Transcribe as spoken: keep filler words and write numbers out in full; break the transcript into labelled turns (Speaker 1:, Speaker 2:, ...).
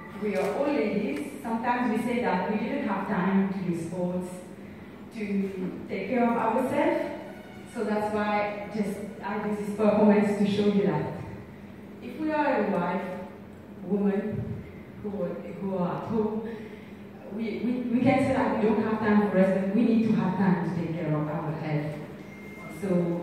Speaker 1: we are all ladies. Sometimes we say that we didn't have time to do sports, to take care of ourselves. So that's why just I do this performance to show you that if we are a wife, woman, who, who are at home, we, we, we can say that we don't have time for us, but we need to have time to take care of our health. So